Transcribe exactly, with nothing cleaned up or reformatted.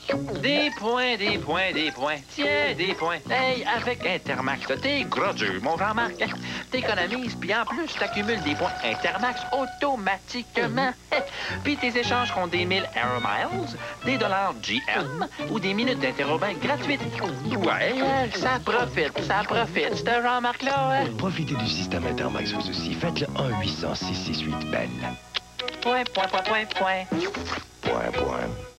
Des points, des points, des points. Tiens, des points. Hey, avec Intermax, t'es gros dur, mon Jean-Marc. T'économises, puis en plus, t'accumules des points Intermax automatiquement. Puis tes échanges contre des mille Air Miles, des dollars G M ou des minutes d'interurbain gratuites. Ouais, ça profite, ça profite. Ce Jean-Marc-là, hein? Pour profiter du système Intermax, vous aussi, faites le un huit cents, six six huit, B E L. Point, point, point, point, point. Point, point.